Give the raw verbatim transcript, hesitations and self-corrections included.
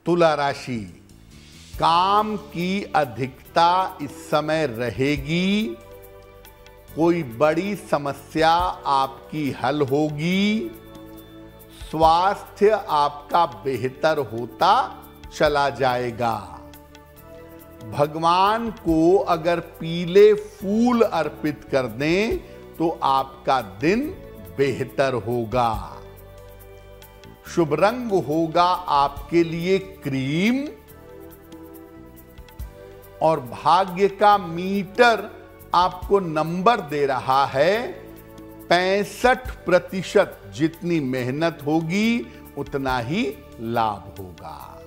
तुला राशि, काम की अधिकता इस समय रहेगी। कोई बड़ी समस्या आपकी हल होगी। स्वास्थ्य आपका बेहतर होता चला जाएगा। भगवान को अगर पीले फूल अर्पित कर दें तो आपका दिन बेहतर होगा। शुभ रंग होगा आपके लिए क्रीम और भाग्य का मीटर आपको नंबर दे रहा है पैंसठ प्रतिशत। जितनी मेहनत होगी उतना ही लाभ होगा।